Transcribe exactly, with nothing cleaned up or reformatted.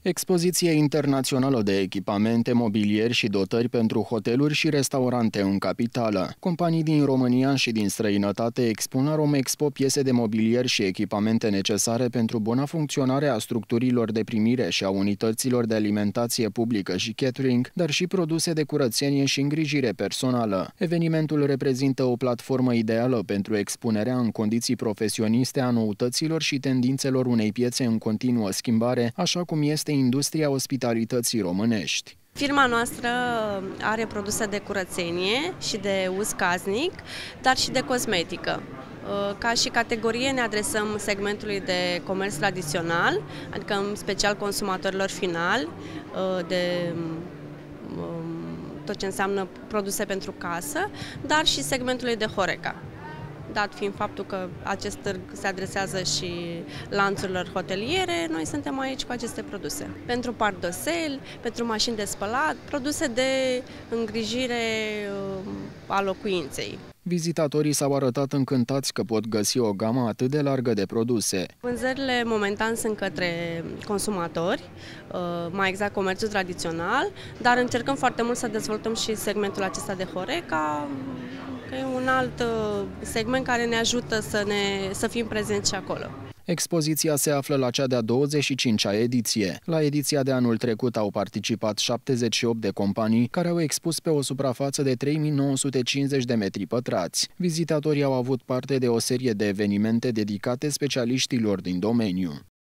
Expoziție internațională de echipamente, mobilier și dotări pentru hoteluri și restaurante în capitală. Companii din România și din străinătate expun la Romexpo piese de mobilier și echipamente necesare pentru buna funcționare a structurilor de primire și a unităților de alimentație publică și catering, dar și produse de curățenie și îngrijire personală. Evenimentul reprezintă o platformă ideală pentru expunerea în condiții profesioniste a noutăților și tendințelor unei piețe în continuă schimbare, așa cum este industria ospitalității românești. Firma noastră are produse de curățenie și de uz casnic, dar și de cosmetică. Ca și categorie ne adresăm segmentului de comerț tradițional, adică în special consumatorilor finali, de tot ce înseamnă produse pentru casă, dar și segmentului de Horeca. Dat fiind faptul că acest târg se adresează și lanțurilor hoteliere, noi suntem aici cu aceste produse. Pentru pardoseli, pentru mașini de spălat, produse de îngrijire a locuinței. Vizitatorii s-au arătat încântați că pot găsi o gamă atât de largă de produse. Vânzările momentan sunt către consumatori, mai exact comerțul tradițional, dar încercăm foarte mult să dezvoltăm și segmentul acesta de Horeca, că e un alt segment care ne ajută să, ne, să fim prezenți și acolo. Expoziția se află la cea de-a douăzeci și cincea ediție. La ediția de anul trecut au participat șaptezeci și opt de companii care au expus pe o suprafață de trei mii nouă sute cincizeci de metri pătrați. Vizitatorii au avut parte de o serie de evenimente dedicate specialiștilor din domeniu.